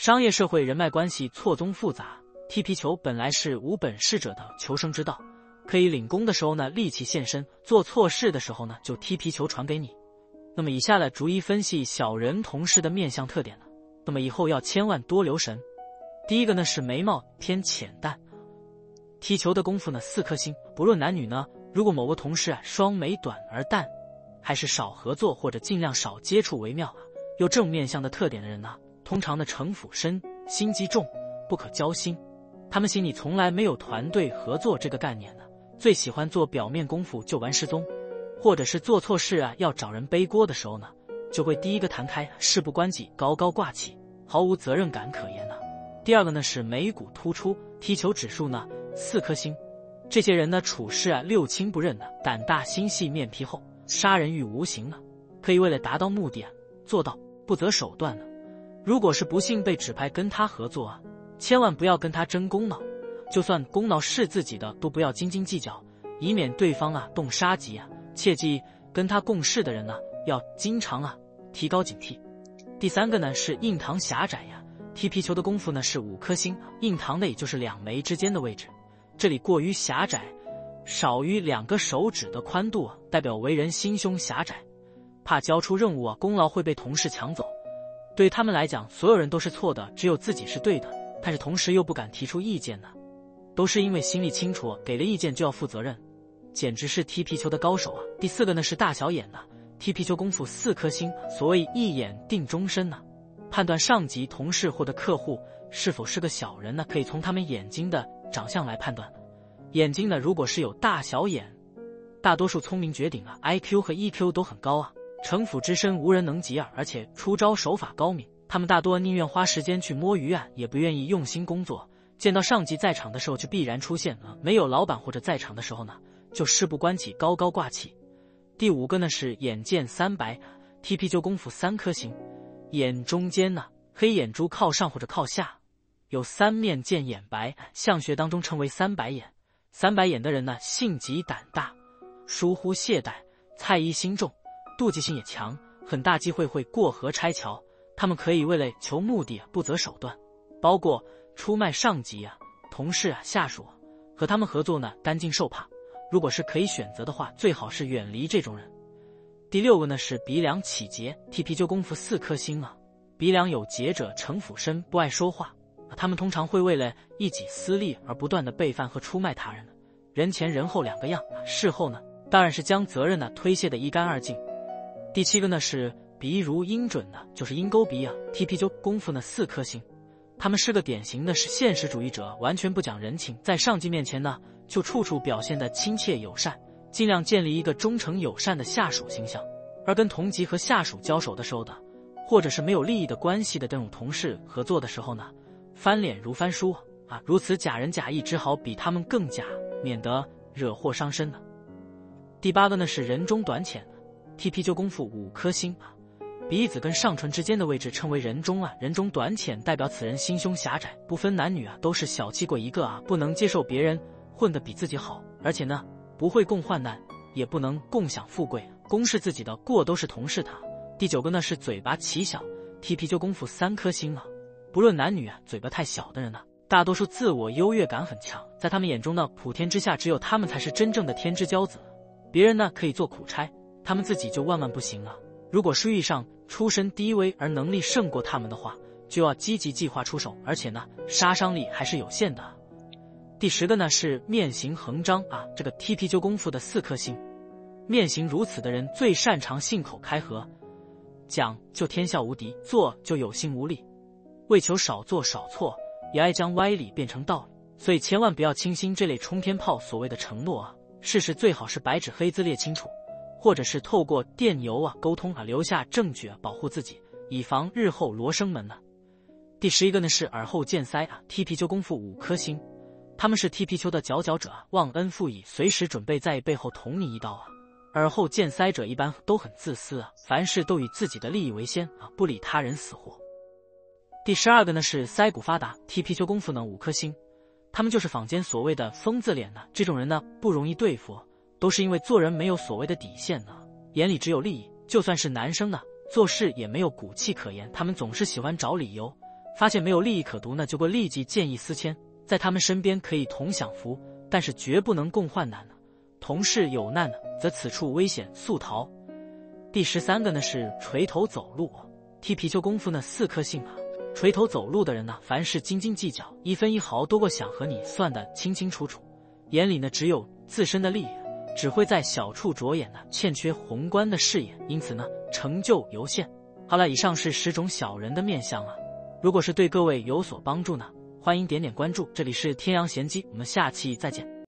商业社会人脉关系错综复杂，踢皮球本来是无本事者的求生之道，可以领功的时候呢立即现身，做错事的时候呢就踢皮球传给你。那么以下来逐一分析小人同事的面相特点呢，那么以后要千万多留神。第一个呢是眉毛偏浅淡，踢球的功夫呢4颗星，不论男女呢，如果某个同事双眉短而淡，还是少合作或者尽量少接触为妙。有这种面相的特点的人呢，通常的城府深，心机重，不可交心。他们心里从来没有团队合作这个概念的，最喜欢做表面功夫就玩失踪，或者是做错事要找人背锅的时候呢，就会第一个弹开，事不关己，高高挂起，毫无责任感可言。第二个呢是眉骨突出，踢球指数呢4颗星。这些人呢处事六亲不认的，胆大心细，面皮厚，杀人欲无形的，可以为了达到目的做到不择手段的。如果是不幸被指派跟他合作千万不要跟他争功劳，就算功劳是自己的都不要斤斤计较，以免对方动杀机。切记跟他共事的人呢要经常提高警惕。第三个呢是印堂狭窄踢皮球的功夫呢是5颗星，印堂的也就是2眉之间的位置，这里过于狭窄，少于2个手指的宽度代表为人心胸狭窄，怕交出任务功劳会被同事抢走。对他们来讲，所有人都是错的，只有自己是对的，但是同时又不敢提出意见都是因为心里清楚给了意见就要负责任，简直是踢皮球的高手。第四个呢是大小眼踢皮球功夫4颗星，所谓一眼定终身判断上级、同事或者客户是否是个小人可以从他们眼睛的长相来判断。眼睛呢如果是有大小眼，大多数聪明绝顶IQ 和 EQ 都很高城府之深无人能及而且出招手法高明，他们大多宁愿花时间去摸鱼也不愿意用心工作。见到上级在场的时候就必然出现没有老板或者在场的时候呢就事不关己，高高挂起。第5个呢是眼见3白，踢皮球功夫3颗星，眼中间黑眼珠靠上或者靠下，有3面见眼白，相学当中称为3白眼。3白眼的人性急胆大，疏忽懈怠，猜疑心重，妒忌心也强，很大机会会过河拆桥。他们可以为了求目的不择手段，包括出卖上级同事下属，和他们合作担惊受怕。如果是可以选择的话，最好是远离这种人。第6个呢是鼻梁起结，踢皮球功夫4颗星鼻梁有结者城府深，不爱说话，他们通常会为了一己私利而不断的背叛和出卖他人，人前人后2个样，事后呢当然是将责任推卸得一干二净。第7个呢是鼻如鹰准就是鹰钩鼻踢皮球功夫4颗星。他们是个典型的是现实主义者，完全不讲人情，在上级面前就处处表现得亲切友善，尽量建立一个忠诚友善的下属形象。而跟同级和下属交手的时候或者是没有利益的关系的这种同事合作的时候翻脸如翻书如此假仁假义，只好比他们更假，免得惹祸伤身第8个呢是人中短浅，踢皮球功夫5颗星鼻子跟上唇之间的位置称为人中人中短浅代表此人心胸狭窄，不分男女都是小气鬼一个不能接受别人混得比自己好，而且不会共患难，也不能共享富贵，公是自己的，过都是同事的。第9个呢是嘴巴奇小，踢皮球功夫3颗星不论男女嘴巴太小的人大多数自我优越感很强，在他们眼中普天之下只有他们才是真正的天之骄子，别人可以做苦差，他们自己就万万不行如果是遇上出身低微而能力胜过他们的话，就要积极计划出手，而且杀伤力还是有限的。第10个呢是面型横张这个踢皮球功夫4颗星。面型如此的人最擅长信口开河，讲就天下无敌，做就有心无力，为求少做少错，也爱将歪理变成道理，所以千万不要轻信这类冲天炮所谓的承诺事实最好是白纸黑字列清楚，或者是透过电邮沟通留下证据保护自己，以防日后罗生门第11个呢是耳后见腮踢皮球功夫5颗星。他们是踢皮球的佼佼者，忘恩负义，随时准备在背后捅你一刀耳后见腮者一般都很自私凡事都以自己的利益为先不理他人死活。第12个呢是腮骨发达，踢皮球功夫5颗星。他们就是坊间所谓的疯子脸这种人不容易对付，都是因为做人没有所谓的底线眼里只有利益，就算是男生做事也没有骨气可言，他们总是喜欢找理由， 发现没有利益可图呢，就会立即见异思迁，在他们身边可以同享福，但是绝不能共患难呢。同事有难呢，则此处危险，速逃。第13个呢是垂头走路。踢皮球功夫呢4颗星啊。垂头走路的人呢，凡事斤斤计较，一分一毫都过想和你算得清清楚楚，眼里呢只有自身的利益，只会在小处着眼呢，欠缺宏观的视野，因此呢成就有限。好了，以上是10种小人的面相啊。如果是对各位有所帮助呢，欢迎点点关注，这里是天阳闲机，我们下期再见。